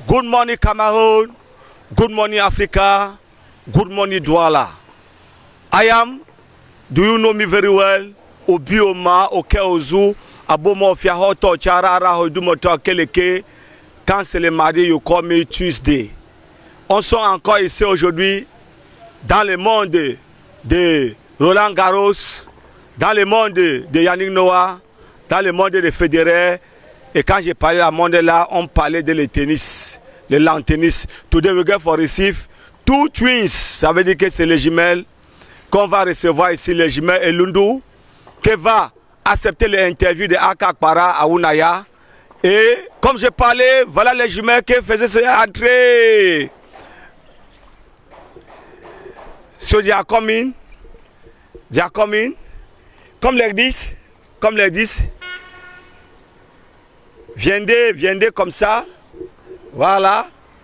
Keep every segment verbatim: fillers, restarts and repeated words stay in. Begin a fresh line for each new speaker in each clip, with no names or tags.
Good morning, Cameroon. Good morning, Africa. Good morning, Douala. I am, do you know me very well? Obioma, Okeozu, Abomo, Fiahoto, Charara, Hodumoto, Keleke. Quand c'est le mardi, you call me Tuesday. On sont encore ici aujourd'hui dans le monde de Roland Garros, dans le monde de Yannick Noah, dans le monde de Federer. Et quand j'ai parlé à monde là, on parlait de le tennis, le long tennis. Today we go for receive two twins. Ça veut dire que c'est les jumelles qu'on va recevoir ici, les jumelles Elundu, qui va accepter l'interview de Aka Kpara à Unaya. Et comme je parlais, voilà les jumelles qui faisaient cette entrée. So they are coming, they are coming, comme les dix, comme les dix. Viendez, viendez comme ça. Voilà.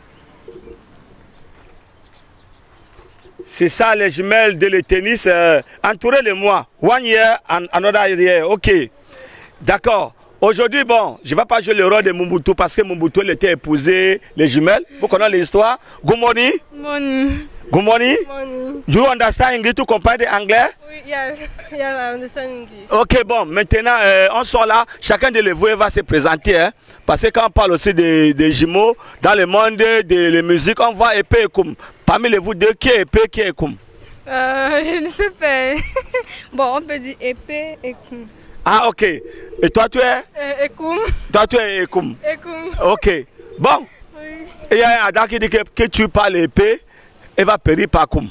C'est ça les jumelles de le tennis. Euh, Entourez-les-moi. One year and another year. Ok. D'accord. Aujourd'hui, bon, je ne vais pas jouer le rôle de Mobutu parce que Mobutu il était épousé les jumelles. Vous connaissez l'histoire. Good morning.
Morning.
Good morning.
Morning.
Do you understand English to comprendre anglais?
Oui, yes, yes, I understand English.
Ok, bon, maintenant, euh, on sort là. Chacun de vous va se présenter. Hein, parce que quand on parle aussi des de jumeaux, dans le monde de la musique, on voit épée et koum. Parmi les vous deux, qui est épée, qui est koum?
Euh, je ne sais pas. Bon, on peut dire épée et koum.
Ah, ok. Et toi, tu es?
Et koum.
Toi, tu es koum.
Et koum.
Ok. Bon.
Oui.
Il y a un Adam qui dit que, que tu parles épée, elle va périr par koum.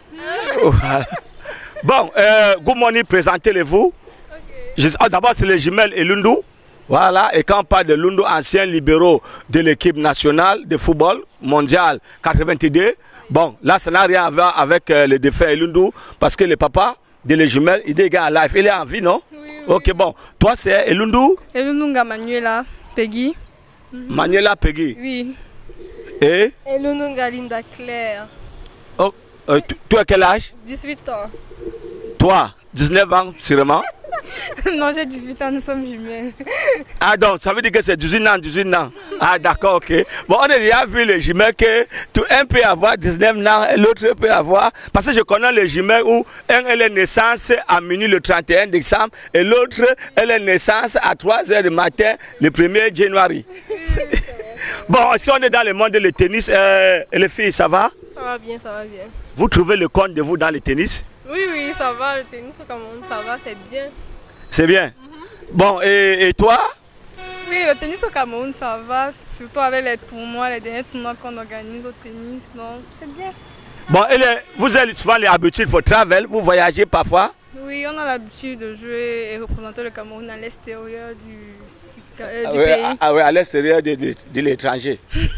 Bon, euh, good morning, présentez-les-vous. Okay. Oh, d'abord, c'est les jumelles Elundu. Voilà, et quand on parle de Lundu, anciens libéraux de l'équipe nationale de football mondial quatre-vingt-deux, bon, là, ça n'a rien à voir avec euh, le défunt Elundu, parce que le papa de les jumelles, il est en life, il est en vie, non? Oui, oui. Ok, bon, toi, c'est Elundu?
Elundu Manuela Peggy.
Manuela Peggy?
Oui.
Et?
Elundu Linda Claire.
Oh, euh, tu as quel âge?
dix-huit ans.
Toi, dix-neuf ans, sûrement?
Non, j'ai dix-huit ans, nous sommes jumelles.
Ah donc, ça veut dire que c'est dix-huit ans, dix-huit ans. Ah d'accord, ok. Bon, on a déjà vu les jumelles que tout, un peut avoir dix-neuf ans et l'autre peut avoir... Parce que je connais les jumelles où un a la naissance à minuit le trente et un décembre et l'autre a la naissance à trois heures du matin le premier janvier. Bon, si on est dans le monde de le tennis, euh, les filles, ça va?
Ça va bien, ça va bien.
Vous trouvez le compte de vous dans le tennis?
Oui, oui, ça va, le tennis au Cameroun, ça va, c'est bien.
C'est bien. Mm-hmm. Bon, et, et toi?
Oui, le tennis au Cameroun, ça va, surtout avec les tournois, les derniers tournois qu'on organise au tennis, non, c'est bien.
Bon, et les, vous avez souvent l'habitude de travel, vous voyagez parfois?
Oui, on a l'habitude de jouer et représenter le Cameroun à l'extérieur du, euh, du
ah,
pays.
Oui, ah, oui, à l'extérieur de, de, de l'étranger.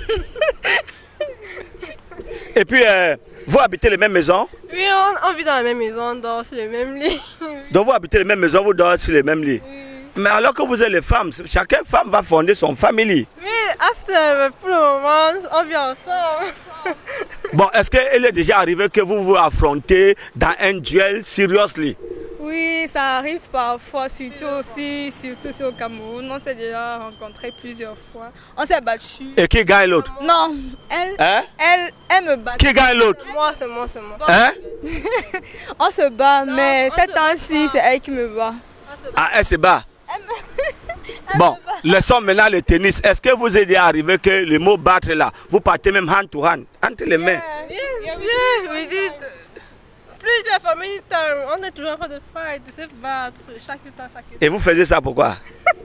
Et puis, euh, vous habitez les mêmes maisons?
Oui, on, on vit dans la même maison, on dort sur les mêmes lits.
Donc vous habitez les mêmes maisons, vous dormez sur les mêmes lits? Oui. Mais alors que vous êtes les femmes, chacune femme va fonder son famille.
Oui, after, pour le moment, on vit ensemble.
Bon, est-ce qu'il est déjà arrivé que vous vous affrontez dans un duel seriously?
Oui, ça arrive parfois, surtout aussi, surtout au Cameroun. On s'est déjà rencontrés plusieurs fois. On s'est battu.
Et qui gagne l'autre?
Non, elle,
hein?
elle, elle me bat.
Qui gagne l'autre?
Moi, c'est moi, c'est moi.
Hein?
On se bat, non, mais cette temps-ci, c'est elle qui me bat.
Ah, elle se bat? Elle me... elle bon, laissons maintenant le tennis. Est-ce que vous êtes déjà arrivé que le mot battre là, vous partez même hand to hand, entre les mains?
Bien, bien, bien, oui, dites. Plusieurs familles, on est toujours en train de fight, de se battre, chaque temps, chaque temps.
Et vous faisiez ça pourquoi?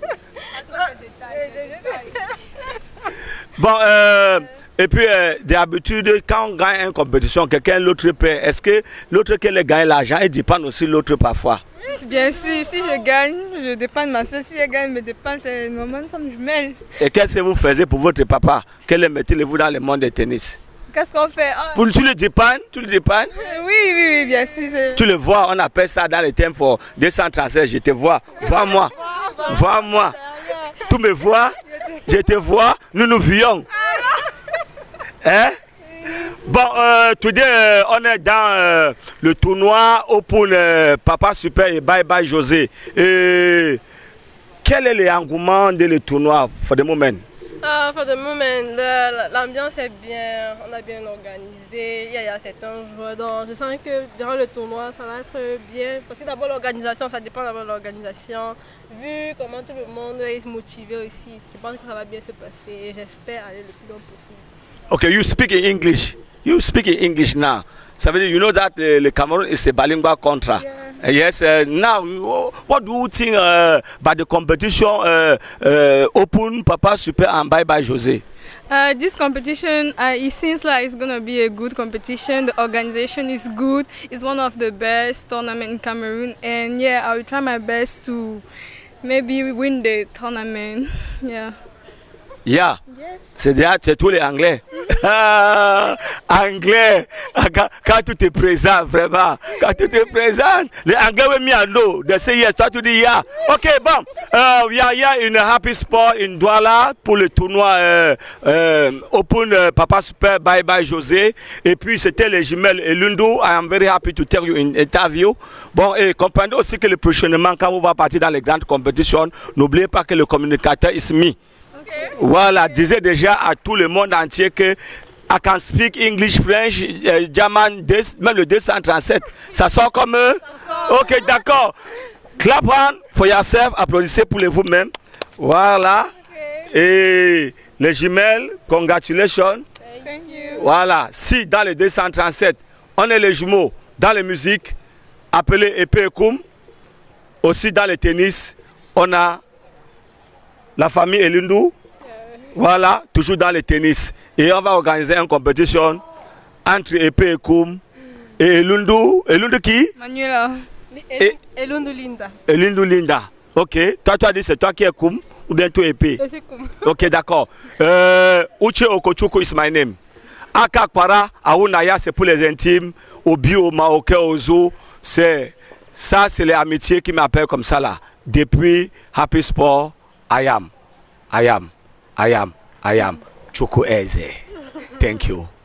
Bon, euh, et puis euh, d'habitude, quand on gagne une compétition, quelqu'un l'autre paie. Est-ce que l'autre qui gagne l'argent, il dépanne aussi l'autre parfois?
Bien sûr, si je gagne, je dépanne ma soeur. Si elle gagne, me dépanne, c'est normal, nous sommes jumelles.
Et qu'est-ce que vous faisiez pour votre papa? Quel mettez-vous dans le monde du tennis?
Qu'est-ce qu'on fait? Oh.
Pour, tu le dépannes? Tu le dépannes?
Oui, oui, oui, bien sûr.
Tu le vois, on appelle ça dans les termes for deux cent trente-sept, je te vois. Vois-moi. Vois-moi. Tu me vois, je te vois, nous nous voyons. Hein? Bon, euh, today, euh, on est dans euh, le tournoi Open euh, Papa Super et Bye Bye José. Et quel est l'engouement de le tournoi for the moment?
Uh, for the moment, l'ambiance est bien, on a bien organisé, il y a, il y a certains joueurs, donc je sens que durant le tournoi ça va être bien, parce que d'abord l'organisation, ça dépend d'abord de l'organisation, vu comment tout le monde est motivé aussi, je pense que ça va bien se passer et j'espère aller le plus loin possible.
Okay, you speak in English, you speak in English now, ça veut dire, you know that uh, the Cameroon is a bilingual country.
Yeah.
Uh, yes, uh, now, what do you think uh, about the competition uh, uh, Open, Papa Super and Bye Bye Jose?
Uh, this competition, uh, it seems like it's going to be a good competition. The organization is good. It's one of the best tournaments in Cameroon. And yeah, I will try my best to maybe win the tournament. Yeah.
Yeah.
Yes.
C'est déjà, c'est tous les Anglais. Anglais. Quand, quand tu te présentes, vraiment. Quand tu te présentes, les Anglais will me know. They say yes, toi tu dis yeah. Ok, bon. Uh, we are here in a happy spot in Douala pour le tournoi uh, uh, Open uh, Papa Super Bye Bye José. Et puis c'était les jumelles Elundu. I am very happy to tell you in interview. Bon, et comprenez aussi que le prochainement, quand vous va partir dans les grandes compétitions, n'oubliez pas que le communicateur is me. Voilà, disait déjà à tout le monde entier que I can speak English, French, uh, German, même le deux cent trente-sept. Ça sort comme eux? Ok, d'accord. Clap on for yourself, applaudissez pour les vous-même. Voilà. Et les jumelles, congratulations.
Thank you.
Voilà, si dans le deux cent trente-sept, on est les jumeaux dans les musiques, appelés Épée et Koum. Aussi dans le tennis, on a la famille Elundu. Voilà, toujours dans le tennis. Et on va organiser une compétition entre Épée et Koum et Elundu. Elundu qui?
Manuela.
Et
Elundu Linda.
Elundu Linda. Ok. Toi, tu as dit c'est toi qui es Koum ou bien toi Épée?
Je suis Koum.
Ok, d'accord. Euh, Uche Okochuku is my name. Aka Kwara, Aounaya, c'est pour les intimes. Obi, Oma, Oke, Ozo, c'est ça, c'est les amitiés qui m'appellent comme ça là. Depuis Happy Sport, I am. I am. I am. I am. Chuku Eze. Thank you.